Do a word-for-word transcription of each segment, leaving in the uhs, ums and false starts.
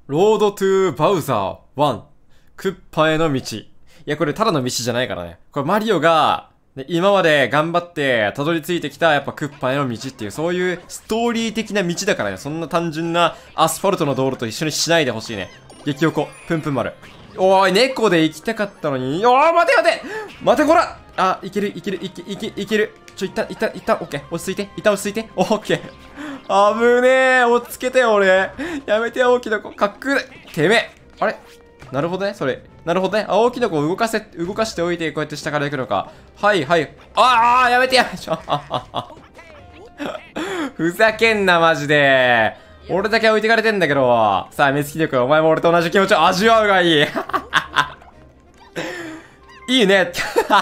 ロードトゥーバウザーワン。クッパへの道。いや、これただの道じゃないからね。これマリオが、ね、今まで頑張ってたどり着いてきたやっぱクッパへの道っていう、そういうストーリー的な道だからね。そんな単純なアスファルトの道路と一緒にしないでほしいね。激横、プンプン丸。おーい、猫で行きたかったのに。おー、待て待て待てこらあ、いける、いける、いけ、いけ、いける。ちょ、いった、いった、いった、オッケー。落ち着いて。いった、落ち着いて。オッケー。あぶねえ。落ち着けてよ、俺。やめてよ、大きな子。かっくれ。てめえ。あれなるほどね、それ。なるほどね。青きの子を動かせ、動かしておいて、こうやって下から行くのか。はいはい。ああ、やめてやめて。ふざけんな、マジで。俺だけ置いてかれてんだけど。さあ、メスキ力、お前も俺と同じ気持ちを味わうがいい。いいね。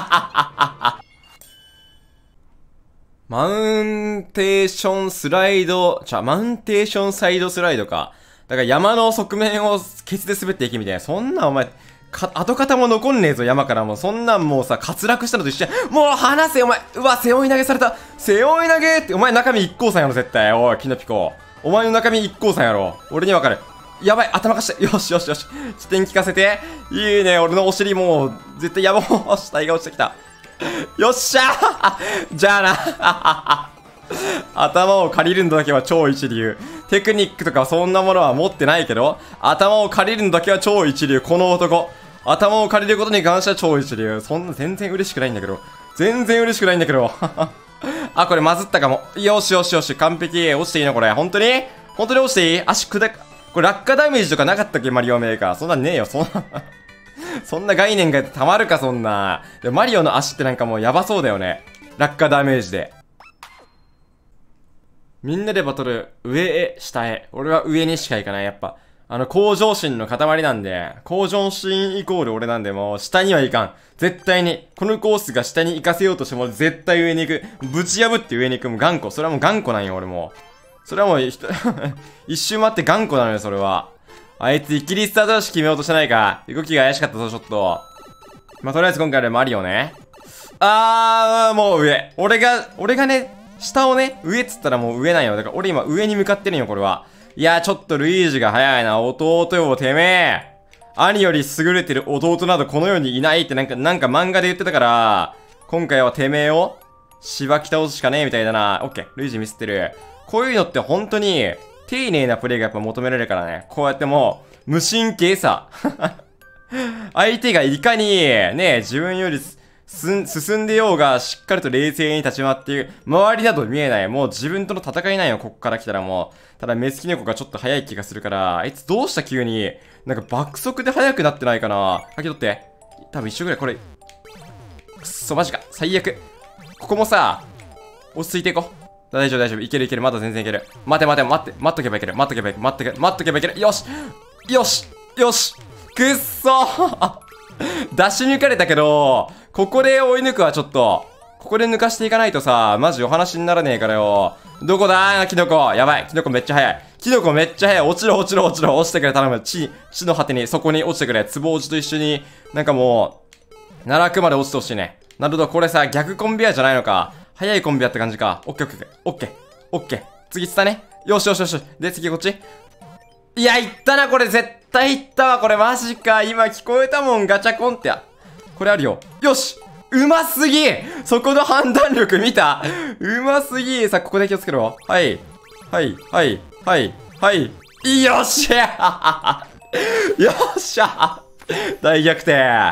マウンテーションスライド、じゃあ、マウンテーションサイドスライドか。だから山の側面をケツで滑っていけみたいな。そんなお前、か、跡形も残んねえぞ、山からもう。そんなんもうさ、滑落したのと一緒や。もう離せ、お前。うわ、背負い投げされた。背負い投げって、お前中身一光さんやろ、絶対。おい、キノピコ。お前の中身一光さんやろ。俺にわかる。やばい、頭貸して。よしよしよし。起点聞かせて。いいね、俺のお尻もう、絶対やばもう、死体が落ちてきた。よっしゃーじゃあな頭を借りるのだけは超一流。テクニックとかそんなものは持ってないけど、頭を借りるのだけは超一流。この男。頭を借りることに関しては超一流。そんな全然嬉しくないんだけど。全然嬉しくないんだけど。あ、これまずったかも。よしよしよし。完璧。落ちていいのこれ。本当に本当に落ちていい足砕く。これ落下ダメージとかなかったっけマリオメーカー。そんなんねえよ。そんな。そんな概念がたまるか、そんな。でマリオの足ってなんかもうやばそうだよね。落下ダメージで。みんなでバトル、上へ、下へ。俺は上にしか行かない、やっぱ。あの、向上心の塊なんで、向上心イコール俺なんで、もう、下には行かん。絶対に。このコースが下に行かせようとしても、絶対上に行く。ぶち破って上に行く。もう頑固。それはもう頑固なんよ、俺も。それはもう、一周待って頑固なのよ、それは。あいつ、イキリスタートだし決めようとしてないか。動きが怪しかったぞ、ちょっと。まあ、とりあえず今回はマリオね。あー、もう上。俺が、俺がね、下をね、上っつったらもう上なんよ。だから俺今上に向かってるんよ、これは。いやー、ちょっとルイージが早いな。弟よ、てめえ。兄より優れてる弟などこの世にいないってなんか、なんか漫画で言ってたから、今回はてめえを、しばき倒すしかねえみたいだな。オッケー、ルイージミスってる。こういうのって本当に、丁寧なプレイがやっぱ求められるからね。こうやってもう、無神経さ。相手がいかに、ね、自分より、す、進んでようが、しっかりと冷静に立ち回っている。周りなど見えない。もう自分との戦いなんよ、こっから来たらもう。ただ、メスキネコがちょっと早い気がするから、あいつどうした急に。なんか爆速で速くなってないかな。書き取って。多分一緒ぐらい、これ。くっそ、マジか。最悪。ここもさ、落ち着いていこう。大丈夫大丈夫。いけるいける。まだ全然いける。待て待て待って。待っとけばいける。待っとけばいける。待っとけば、待っとけばいける。よしよしよしくっそ出し抜かれたけど、ここで追い抜くはちょっと、ここで抜かしていかないとさ、マジお話にならねえからよ。どこだーキノコ。やばい。キノコめっちゃ早い。キノコめっちゃ早い。落ちろ落ちろ落ちろ。落ちてくれ。頼む。地、地の果てに、そこに落ちてくれ。つぼ落ちと一緒に、なんかもう、奈落まで落ちてほしいね。なるほど。これさ、逆コンビアじゃないのか。早いコンビアって感じか。オッケーオッケーオッケー。オッケー。次つったね。よしよしよし。で、次こっち。いや、いったな、これ。絶対いったわ。これマジか。今聞こえたもん。ガチャコンって。これあるよ。よしうますぎそこの判断力見たうますぎさあ、ここで気をつけろ。はい。はい。はい。はい。はい。よっしゃよっしゃ大逆転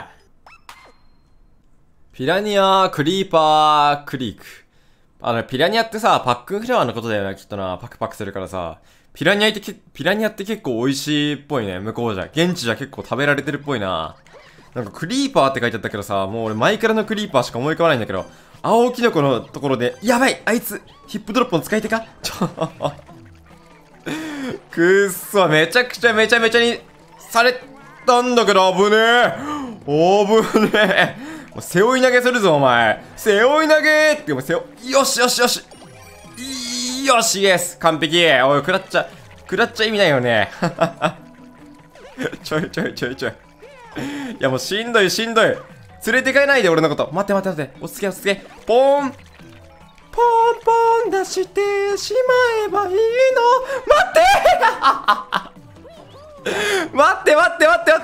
ピラニア、クリーパー、クリーク。あの、ピラニアってさ、パックンフラワーのことだよな、きっとな。パクパクするからさ。ピラニアってけ、ピラニアって結構美味しいっぽいね。向こうじゃ。現地じゃ結構食べられてるっぽいな。なんかクリーパーって書いてあったけどさ、もう俺前からのクリーパーしか思い浮かばないんだけど、青キノコのところで、やばいあいつヒップドロップの使い手かちょくっそ、めちゃくちゃめちゃめちゃにされたんだけど、危ねえ危ねえもう背負い投げするぞ、お前背負い投げって、もう背負い、よしよしよしよしイエス完璧おい、食らっちゃ、食らっちゃ意味ないよねちょいちょいちょいちょいいやもうしんどいしんどい連れて帰ないで俺のこと。待って待って待って落ち着け落ち着けポーンポンポン出してしまえばいいの待って待って待って待って待って、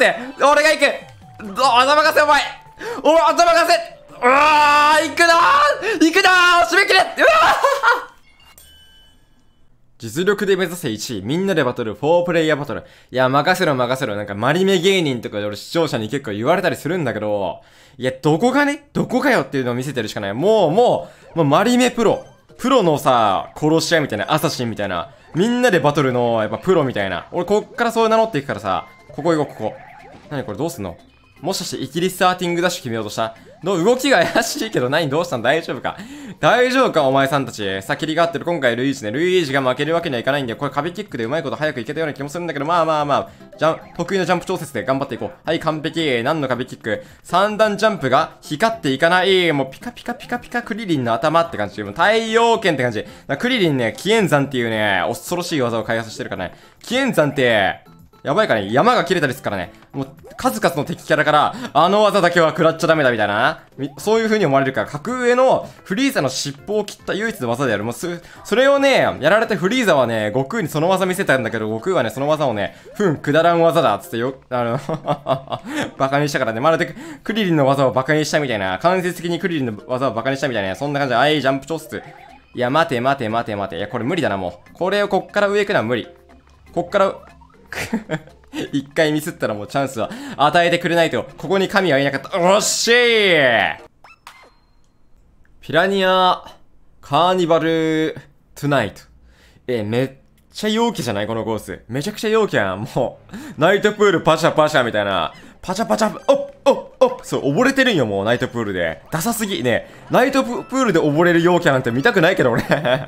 俺が行く。ど頭任せお前。お前頭任せ。うわー、行くなー行くなー締め切れ。うわー実力で目指せいちい、みんなでバトル、フォープレイヤーバトル。いや、任せろ任せろ。なんか、マリメ芸人とかで俺視聴者に結構言われたりするんだけど、いや、どこがね、どこかよっていうのを見せてるしかない。もう、もう、もうマリメプロ。プロのさ、殺し屋みたいな、アサシンみたいな、みんなでバトルの、やっぱプロみたいな。俺、こっからそう名乗っていくからさ、ここ行こう、ここ。なにこれどうすんの？もしかしてイキリスターティングダッシュ決めようとした？の動きが怪しいけど何どうしたの？大丈夫か？大丈夫かお前さんたち。さ、切りが合ってる今回ルイージね。ルイージが負けるわけにはいかないんで、これ壁キックでうまいこと早くいけたような気もするんだけど、まあまあまあ、ジャン、得意のジャンプ調節で頑張っていこう。はい、完璧。何の壁キック？三段ジャンプが光っていかない。もうピカピカピカピカクリリンの頭って感じ。もう太陽剣って感じ。クリリンね、紀元山っていうね、恐ろしい技を開発してるからね。紀元山って、やばいかね、山が切れたりするからね。もう、数々の敵キャラから、あの技だけは食らっちゃダメだみたいな。そういう風に思われるから、格上のフリーザの尻尾を切った唯一の技である。もうす、それをね、やられてフリーザはね、悟空にその技見せたんだけど、悟空はね、その技をね、ふん、くだらん技だっつってよ、あの、バカにしたからね、まるでクリリンの技をバカにしたみたいな、間接的にクリリンの技をバカにしたみたいな、そんな感じで、あい、ジャンプ調節。いや、待て待て待て待て。いや、これ無理だな、もう。これをこっから上行くのは無理。こっから、一回ミスったらもうチャンスは与えてくれないと。ここに神はいなかった。おっしーピラニア、カーニバル、トゥナイト。え、めっちゃ陽気じゃないこのコース。めちゃくちゃ陽気やん。もう、ナイトプールパシャパシャみたいな。パチャパチャ、おっおっおっそう、溺れてるんよ、もう、ナイトプールで。ダサすぎ。ねナイトプールで溺れる陽気なんて見たくないけど、俺。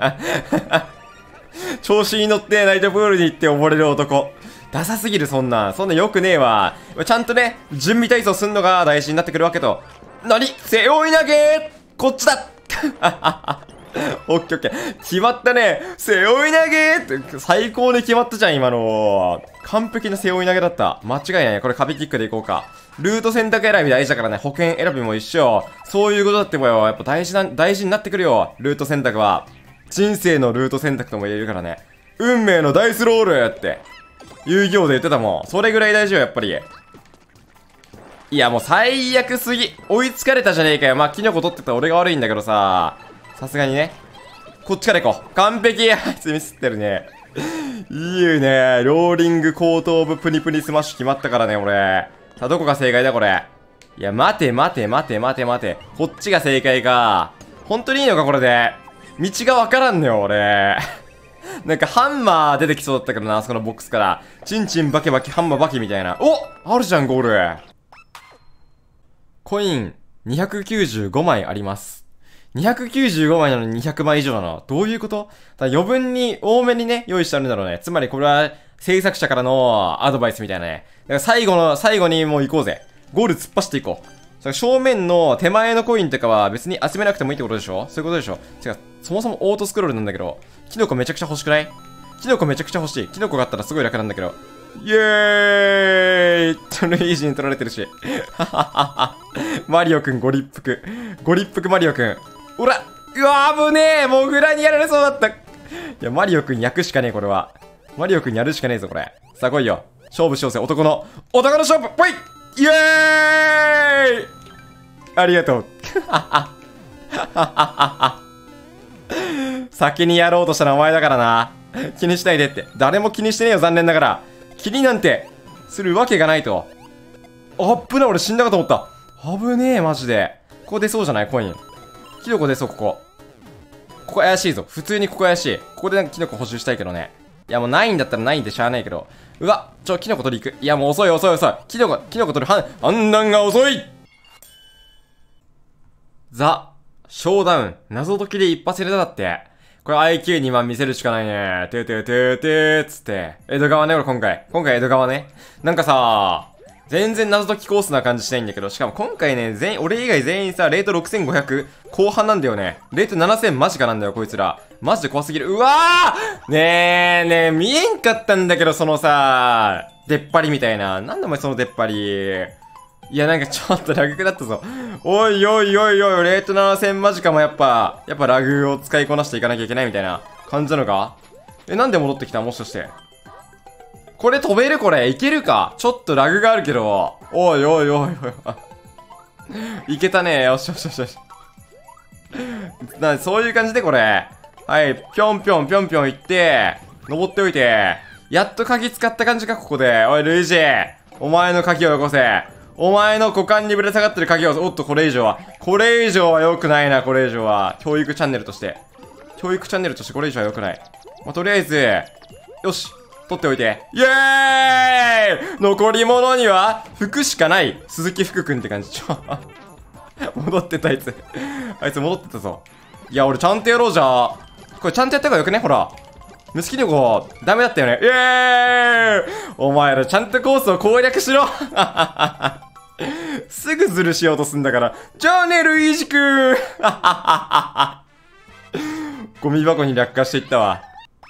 調子に乗ってナイトプールに行って溺れる男。ダサすぎる、そんな。そんなよくねえわ。ちゃんとね、準備体操すんのが大事になってくるわけと。なに背負い投げこっちだオッケーオッケー。決まったね。背負い投げって最高に決まったじゃん、今の。完璧な背負い投げだった。間違いない。これ壁キックでいこうか。ルート選択選び大事だからね。保険選びも一緒。そういうことだってばよ。やっぱ大事な、大事になってくるよ。ルート選択は。人生のルート選択とも言えるからね。運命のダイスロールって。遊戯王で言ってたもん。それぐらい大事よ、やっぱり。いや、もう最悪すぎ。追いつかれたじゃねえかよ。まあ、キノコ取ってた俺が悪いんだけどさ。さすがにね。こっちから行こう。完璧。あいつミスってるね。いいよね。ローリング後頭部プニプニスマッシュ決まったからね、俺。さあ、どこが正解だ、これ。いや、待て待て待て待て待て。こっちが正解か。本当にいいのか、これで。道がわからんのよ、俺。なんかハンマー出てきそうだったけどな、あそこのボックスから。チンチンバキバキハンマーバキみたいな。おあるじゃん、ゴール。コインにひゃくきゅうじゅうごまいあります。にひゃくきゅうじゅうごまいなのににひゃくまい以上なの。どういうこと？だ余分に多めにね、用意してあるんだろうね。つまりこれは制作者からのアドバイスみたいなね。だから最後の、最後にもう行こうぜ。ゴール突っ走っていこう。正面の手前のコインとかは別に集めなくてもいいってことでしょ？そういうことでしょ？違う、そもそもオートスクロールなんだけど、キノコめちゃくちゃ欲しくない？キノコめちゃくちゃ欲しい。キノコがあったらすごい楽なんだけど。イエーイトルイージーに取られてるし。マリオくんご立腹。ご立腹マリオくん。おらうわー危ねえもうフラにやられそうだった。いや、マリオくん焼くしかねえ、これは。マリオくんやるしかねえぞ、これ。さあ来いよ。勝負しようぜ、男の、男の勝負ぽいイエーイありがとう。先にやろうとしたのはお前だからな。気にしないでって。誰も気にしてねえよ、残念ながら。気になんてするわけがないと。あっぶな、俺死んだかと思った。危ねえ、マジで。ここ出そうじゃない、コイン。キノコ出そう、ここ。ここ怪しいぞ。普通にここ怪しい。ここでなんかキノコ補充したいけどね。いや、もうないんだったらないんでしゃあないけど。うわ、ちょ、キノコ取り行く。いや、もう遅い遅い遅い。キノコ、キノコ取る判、判断が遅い。ザ、ショーダウン。謎解きで一発入れただって。これ アイキューに 万見せるしかないね。てーてーてーてーつって。江戸川ね、俺今回。今回江戸川ね。なんかさ、全然謎解きコースな感じしないんだけど、しかも今回ね、全員、俺以外全員さ、レートろくせんごひゃく後半なんだよね。レートななせんマジかなんだよ、こいつら。マジで怖すぎる。うわーねえ、ねえ、見えんかったんだけど、そのさ、出っ張りみたいな。なんだお前その出っ張り。いや、なんかちょっとラグだったぞ。おいおいおいおい、レートななせんマジかもやっぱ、やっぱラグを使いこなしていかなきゃいけないみたいな感じなのか？え、なんで戻ってきた？もしかして。 これ飛べるこれ。いけるか。ちょっとラグがあるけど。おいおいおいおい。いけたね。よしよしよしよし。な、そういう感じでこれ。はい。ぴょんぴょんぴょんぴょん行って、登っておいて。やっと鍵使った感じか、ここで。おい、ルイージ。お前の鍵をよこせ。お前の股間にぶら下がってる鍵を、おっと、これ以上は。これ以上は良くないな、これ以上は。教育チャンネルとして。教育チャンネルとしてこれ以上は良くない。まあ、とりあえず、よし。取っておいて。イエーイ残り物には、服しかない。鈴木福くんって感じ。ちょ、戻ってたあいつ。あいつ戻ってたぞ。いや、俺ちゃんとやろうじゃ。これちゃんとやった方がよくねほら。ムスキノコ、ダメだったよね。イエーイお前らちゃんとコースを攻略しろすぐズルしようとすんだから。じゃあね、ルイージくんゴミ箱に落下していったわ。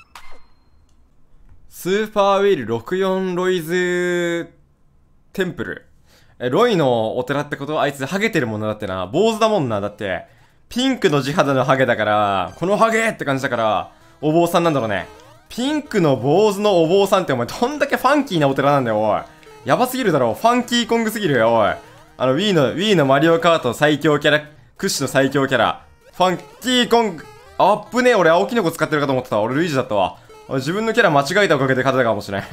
スーパーウェイルろくじゅうよんロイズテンプル。え、ロイのお寺ってこと？あいつハゲてるものだってな。坊主だもんな。だって、ピンクの地肌のハゲだから、このハゲって感じだから、お坊さんなんだろうね。ピンクの坊主のお坊さんってお前どんだけファンキーなお寺なんだよ、おい。やばすぎるだろ。ファンキーコングすぎるよ、おい。あの、Wii の、Wii のマリオカート最強キャラ、屈指の最強キャラ。ファンキーコング、あっぶねえ、俺青キノコ使ってるかと思ってた。俺ルイージだったわ。自分のキャラ間違えたおかげで勝てたかもしれない。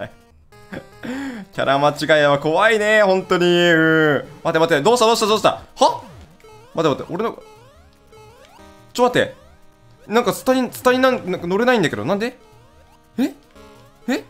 キャラ間違いは怖いね、本当に。うん。待て待て、どうしたどうしたどうしたは待て待て、俺の、ちょ待って。なんかスタに、スタになん、なんか乗れないんだけど、なんでええ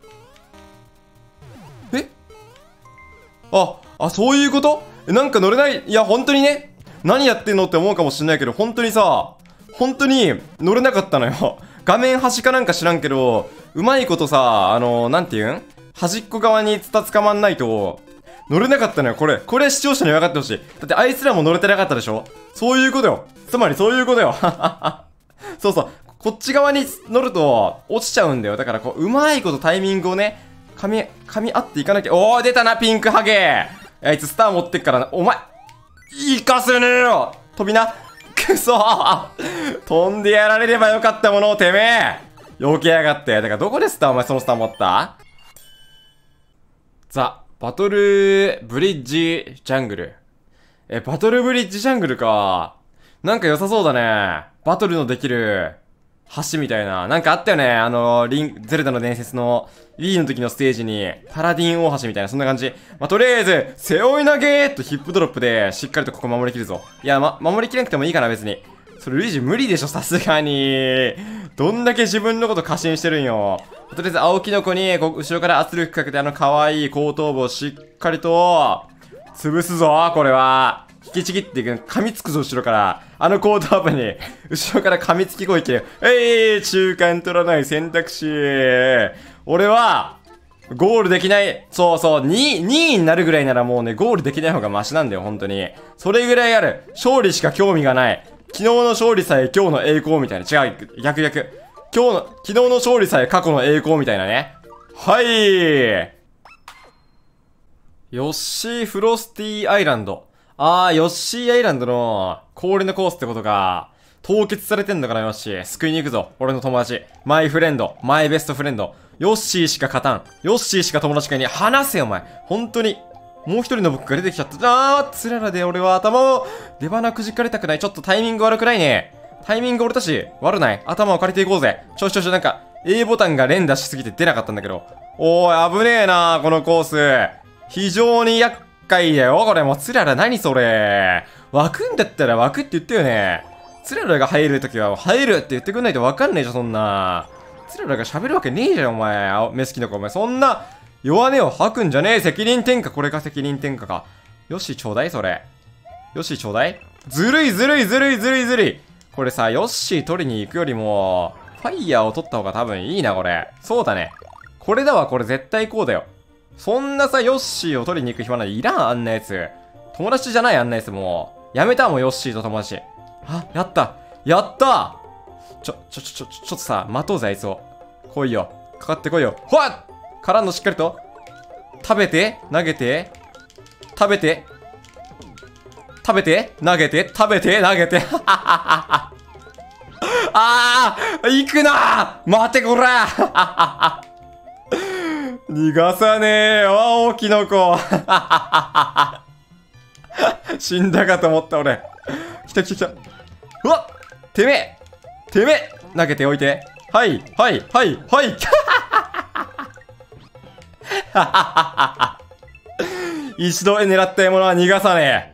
えあ、あ、そういうこと？なんか乗れない、いや、本当にね、何やってんのって思うかもしんないけど、本当にさ、本当に乗れなかったのよ。画面端かなんか知らんけど、うまいことさ、あのー、なんていうん端っこ側にツタ捕まんないと、乗れなかったのよ、これ。これ視聴者に分かってほしい。だってあいつらも乗れてなかったでしょ？そういうことよ。つまりそういうことよ。そうそう。こっち側に乗ると、落ちちゃうんだよ。だからこう、うまいことタイミングをね、噛み、噛み合っていかなきゃ。おー、出たな、ピンクハゲ。あいつスター持ってっからな。お前、行かせねえよ。飛びな。くそー飛んでやられればよかったものをてめえ避けやがって。だからどこでスターお前そのスター持った？ザ・バトルブリッジジャングル。え、バトルブリッジジャングルか。なんか良さそうだね。バトルのできる橋みたいな。なんかあったよね。あの、リン、ゼルダの伝説の Wii の時のステージに、パラディン大橋みたいな、そんな感じ。まあ、とりあえず、背負い投げーとヒップドロップで、しっかりとここ守りきるぞ。いや、ま、守りきれなくてもいいかな、別に。それ、ルイージ無理でしょ、さすがに。どんだけ自分のこと過信してるんよ。とりあえず、青キノコに、こう、後ろから圧力かけて、あの可愛い後頭部をしっかりと、潰すぞ、これは。引きちぎっていく、噛みつくぞ、後ろから。あの後頭部に、後ろから噛みつき攻撃で、えい、中間取らない選択肢。俺は、ゴールできない、そうそう、にい、にいになるぐらいならもうね、ゴールできない方がマシなんだよ、本当に。それぐらいある。勝利しか興味がない。昨日の勝利さえ今日の栄光みたいな。違う、逆逆。今日の、昨日の勝利さえ過去の栄光みたいなね。はい。ヨッシーフロスティアイランド。あー、ヨッシーアイランドの氷のコースってことか。凍結されてんだからヨッシー。救いに行くぞ。俺の友達。マイフレンド。マイベストフレンド。ヨッシーしか勝たん。ヨッシーしか友達がいねえ。話せよ、お前。本当に。もう一人の僕が出てきちゃった。あー、つららで俺は頭を出鼻くじかれたくない。ちょっとタイミング悪くないね。タイミング俺たち悪ない。頭を借りていこうぜ。ちょちょちょ、なんか A ボタンが連打しすぎて出なかったんだけど。おーい、危ねえなこのコース。非常に厄介だよ。これもうつらら何それ。湧くんだったら湧くって言ったよね。つららが入るときは入るって言ってくんないとわかんねえじゃん、そんな。つららが喋るわけねえじゃん、お前。メスキノコ、お前。そんな弱音を吐くんじゃねえ。責任転嫁。これが責任転嫁か。よし、ちょうだい、それ。よし、ちょうだい。ずるいずるいずるいずるいずるい。これさ、ヨッシー取りに行くよりも、ファイヤーを取った方が多分いいな、これ。そうだね。これだわ、これ絶対こうだよ。そんなさ、ヨッシーを取りに行く暇ないらん、あんなやつ。友達じゃない、あんなやつもう。やめたもん、ヨッシーと友達。あ、やったやったちょ、ちょ、ちょ、ちょ、ちょっとさ、待とうぜ、あいつを。来いよ。かかってこいよ。ほわっからんのしっかりと。食べて、投げて、食べて、食べて、投げて、食べて、投げて。あー行くなー待てこら逃がさねえよ、青キノコ。死んだかと思った、俺。来た来た来た。うわっ、てめえてめえ投げておいて。はい、はい、はい、はい。一度狙った獲物は逃がさねえ。